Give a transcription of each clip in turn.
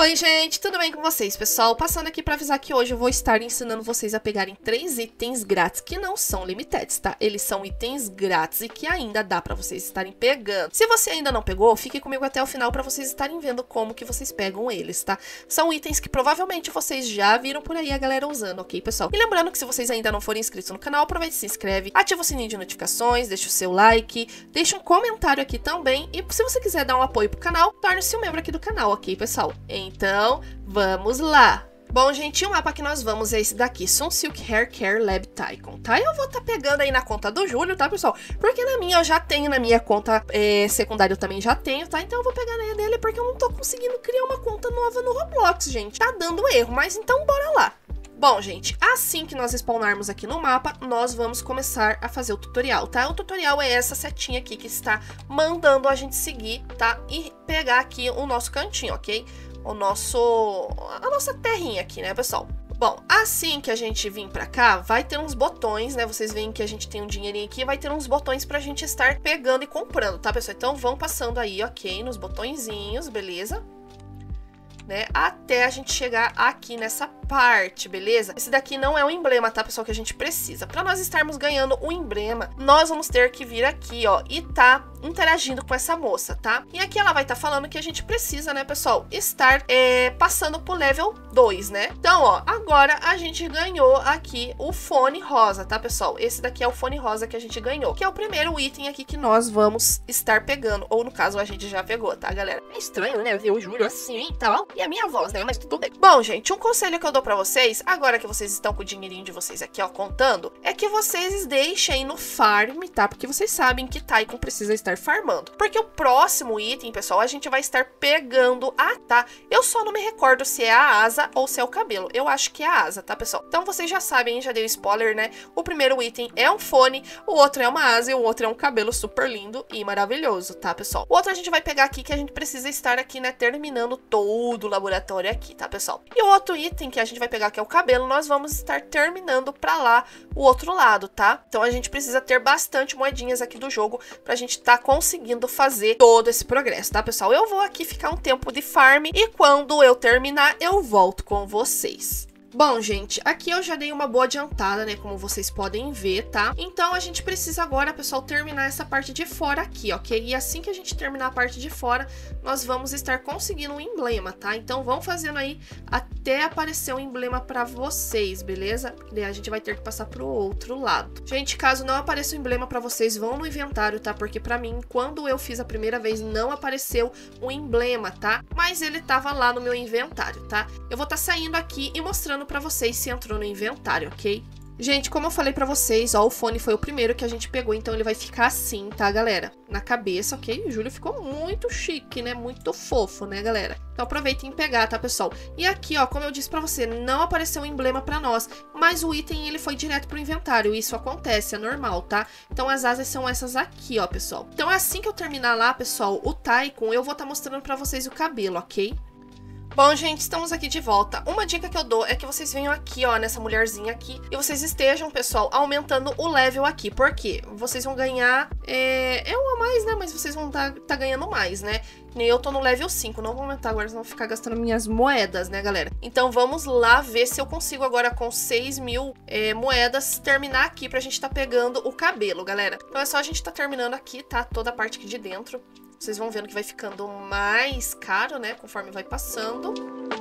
Oi gente, tudo bem com vocês, pessoal? Passando aqui pra avisar que hoje eu vou estar ensinando vocês a pegarem 3 itens grátis que não são limited, tá? Eles são itens grátis e que ainda dá pra vocês estarem pegando. Se você ainda não pegou, fique comigo até o final pra vocês estarem vendo como que vocês pegam eles, tá? São itens que provavelmente vocês já viram por aí a galera usando, ok, pessoal? E lembrando que se vocês ainda não forem inscritos no canal, aproveite e se inscreve, ativa o sininho de notificações, deixa o seu like, deixa um comentário aqui também e se você quiser dar um apoio pro canal, torne-se um membro aqui do canal, ok, pessoal? Então, vamos lá! Bom, gente, o mapa que nós vamos é esse daqui, Sunsilk Hair Care Lab Tycoon, tá? Eu vou estar pegando aí na conta do Júlio, tá, pessoal? Porque na minha eu já tenho, na minha conta secundária eu também já tenho, tá? Então eu vou pegar na dele porque eu não tô conseguindo criar uma conta nova no Roblox, gente. Tá dando erro, mas então bora lá! Bom, gente, assim que nós spawnarmos aqui no mapa, nós vamos começar a fazer o tutorial, tá? O tutorial é essa setinha aqui que está mandando a gente seguir, tá? E pegar aqui o nosso cantinho, ok? A nossa terrinha aqui, né, pessoal? Bom, assim que a gente vir pra cá, vai ter uns botões, né? Vocês veem que a gente tem um dinheirinho aqui, vai ter uns botões pra gente estar pegando e comprando, tá, pessoal? Então vão passando aí, ok, nos botõezinhos, beleza? Né? Até a gente chegar aqui nessa parte, beleza? Esse daqui não é o emblema, tá, pessoal, que a gente precisa. Para nós estarmos ganhando o emblema, nós vamos ter que vir aqui, ó, e tá interagindo com essa moça, tá? E aqui ela vai estar falando que a gente precisa, né, pessoal, estar passando pro level 2, né? Então, ó, agora a gente ganhou aqui o fone rosa, tá, pessoal? Esse daqui é o fone rosa que a gente ganhou, que é o primeiro item aqui que nós vamos estar pegando, ou no caso a gente já pegou, tá, galera? É estranho, né, ver o Júlio assim e tal, e a minha voz, né, mas tudo bem. Bom, gente, um conselho que eu dou pra vocês, agora que vocês estão com o dinheirinho de vocês aqui, ó, contando, é que vocês deixem no farm, tá? Porque vocês sabem que Tycoon precisa estar farmando. Porque o próximo item, pessoal, a gente vai estar pegando tá? Eu só não me recordo se é a asa ou se é o cabelo. Eu acho que é a asa, tá, pessoal? Então vocês já sabem, já dei o spoiler, né? O primeiro item é um fone, o outro é uma asa e o outro é um cabelo super lindo e maravilhoso, tá, pessoal? O outro a gente vai pegar aqui que a gente precisa estar aqui, né, terminando todo o laboratório aqui, tá, pessoal? E o outro item que a gente vai pegar, que é o cabelo, nós vamos estar terminando pra lá o outro lado, tá? Então a gente precisa ter bastante moedinhas aqui do jogo pra gente tá conseguindo fazer todo esse progresso, tá, pessoal? Eu vou aqui ficar um tempo de farm e quando eu terminar eu volto com vocês. Bom, gente, aqui eu já dei uma boa adiantada, né, como vocês podem ver, tá? Então a gente precisa agora, pessoal, terminar essa parte de fora aqui, ok? E assim que a gente terminar a parte de fora, nós vamos estar conseguindo um emblema, tá? Então vão fazendo aí até aparecer um emblema pra vocês, beleza? Porque daí a gente vai ter que passar pro outro lado. Gente, caso não apareça o emblema pra vocês, vão no inventário, tá? Porque pra mim, quando eu fiz a primeira vez, não apareceu o emblema, tá? Mas ele tava lá no meu inventário, tá? Eu vou estar saindo aqui e mostrando pra vocês se entrou no inventário, ok? Gente, como eu falei pra vocês, ó, o fone foi o primeiro que a gente pegou, então ele vai ficar assim, tá, galera? Na cabeça, ok? O Júlio ficou muito chique, né? Muito fofo, né, galera? Então aproveitem em pegar, tá, pessoal? E aqui, ó, como eu disse pra você, não apareceu um emblema pra nós, mas o item, ele foi direto pro inventário. Isso acontece, é normal, tá? Então as asas são essas aqui, ó, pessoal. Então assim que eu terminar lá, pessoal, o Tycoon, eu vou estar mostrando pra vocês o cabelo, ok? Bom, gente, estamos aqui de volta. Uma dica que eu dou é que vocês venham aqui, ó, nessa mulherzinha aqui, e vocês estejam, pessoal, aumentando o level aqui. Por quê? Vocês vão ganhar, um a mais, né? Mas vocês vão tá ganhando mais, né? E eu tô no level 5, não vou aumentar agora, senão vou ficar gastando minhas moedas, né, galera? Então vamos lá ver se eu consigo agora com 6.000 moedas terminar aqui pra gente tá pegando o cabelo, galera. Então é só a gente tá terminando aqui, tá? Toda a parte aqui de dentro. Vocês vão vendo que vai ficando mais caro, né? Conforme vai passando.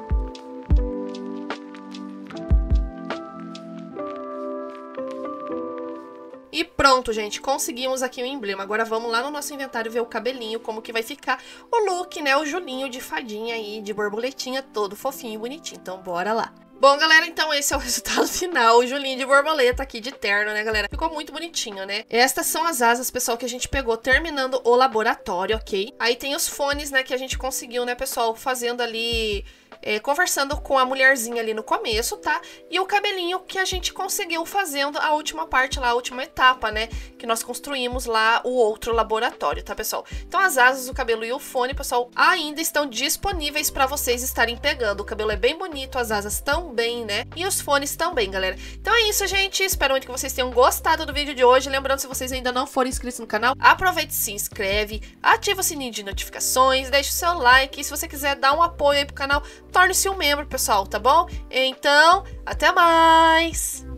E pronto, gente. Conseguimos aqui o emblema. Agora vamos lá no nosso inventário ver o cabelinho, como que vai ficar o look, né? O Julinho de fadinha aí, de borboletinha, todo fofinho e bonitinho. Então bora lá. Bom, galera, então esse é o resultado final, o Julinho de borboleta aqui de terno, né, galera? Ficou muito bonitinho, né? Estas são as asas, pessoal, que a gente pegou terminando o laboratório, ok? Aí tem os fones, né, que a gente conseguiu, né, pessoal, fazendo ali... conversando com a mulherzinha ali no começo, tá? E o cabelinho que a gente conseguiu fazendo a última parte lá, a última etapa, né? Que nós construímos lá o outro laboratório, tá, pessoal? Então as asas, o cabelo e o fone, pessoal, ainda estão disponíveis pra vocês estarem pegando. O cabelo é bem bonito, as asas também. também, né? E os fones também, galera. Então é isso, gente. Espero muito que vocês tenham gostado do vídeo de hoje. Lembrando, se vocês ainda não forem inscritos no canal, aproveite e se inscreve, ativa o sininho de notificações, deixa o seu like. E se você quiser dar um apoio aí pro canal, torne-se um membro, pessoal, tá bom? Então, até mais!